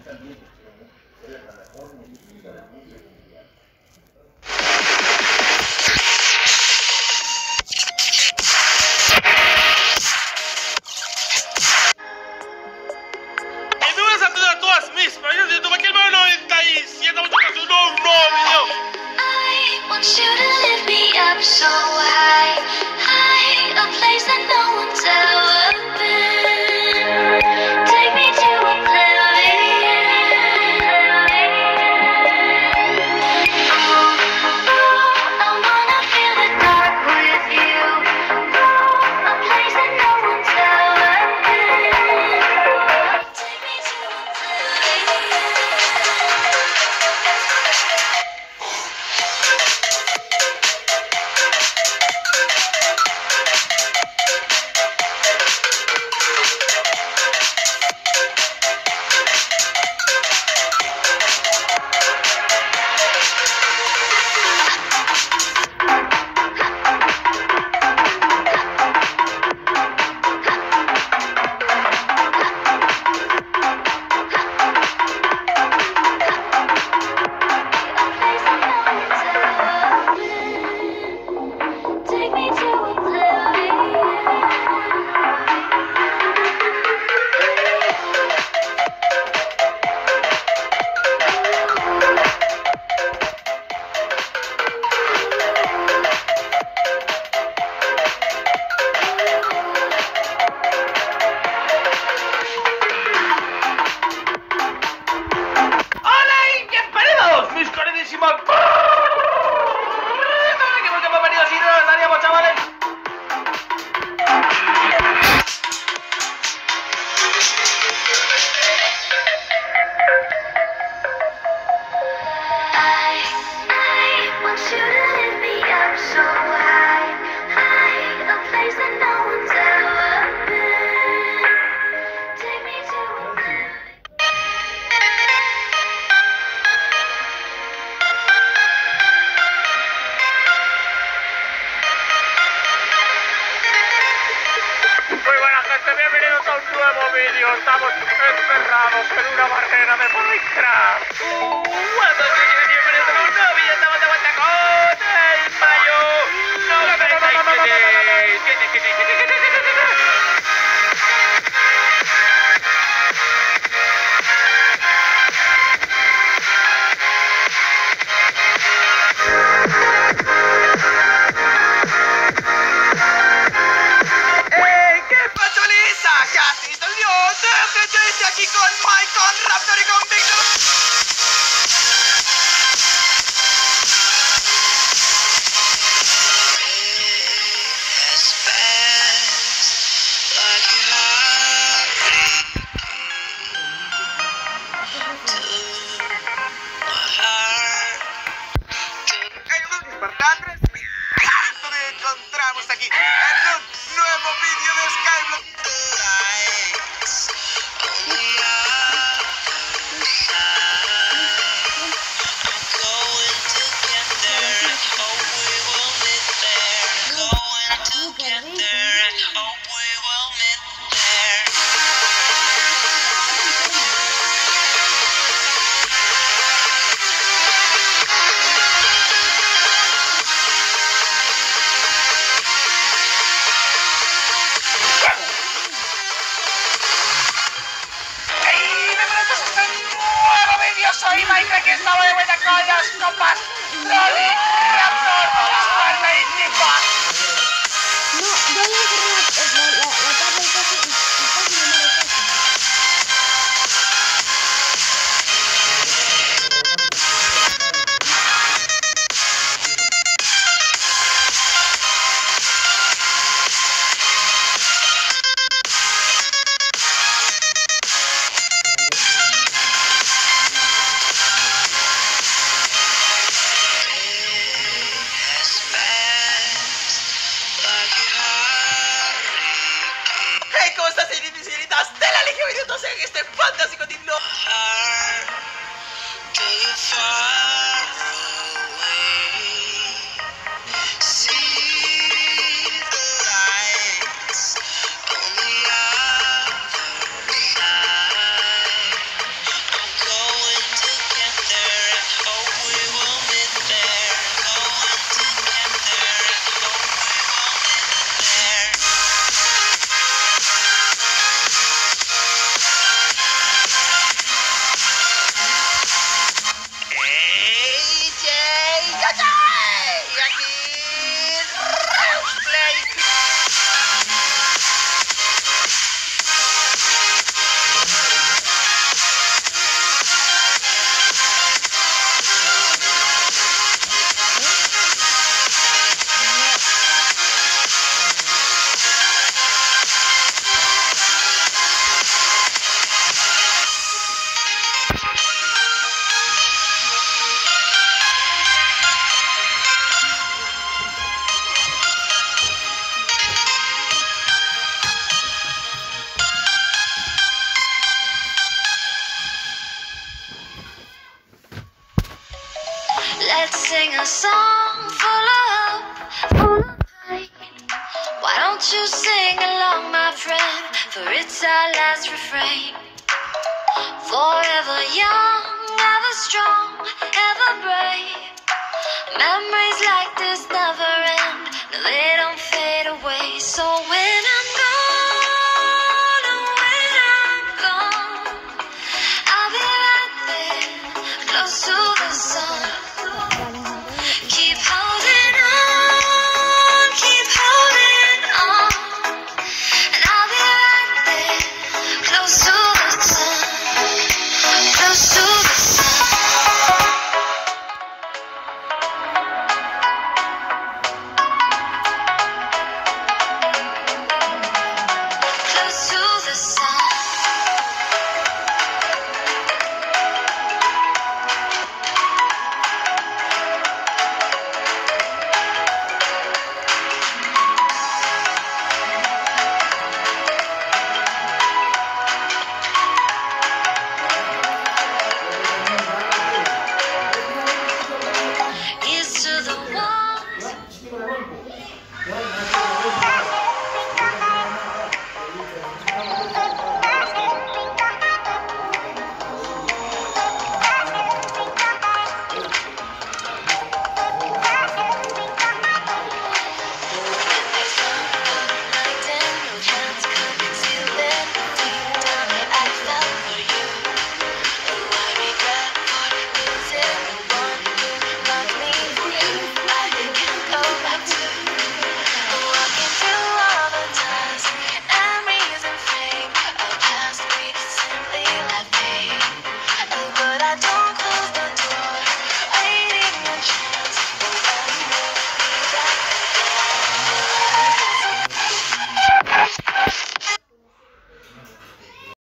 So high, high, a place that no one's ever been. Take me to oblivion. Ooh, I wanna feel the dark with you. Ooh, a place that no one's ever been. Take me to oblivion. Bienvenidos a un nuevo vídeo. Estamos encerrados en una barrera de Minecraft. Bienvenidos a un nuevo vídeo. Estamos de vuelta con el Mayo 96. Aquí con Mike, con Raptor y con Victor. Encontramos aquí en un nuevo vídeo de Skyblock. Soy Mike, aquí estamos de vuelta con los compas Rolly, Raptor, Esparta y Tifa. No, yo voy a cerrar la tabla y casi no me lo pasa. Like your heart. Let's sing a song full of hope, full of pain. Why don't you sing along, my friend? For it's our last refrain. Forever young, ever strong, ever brave. Memories like this never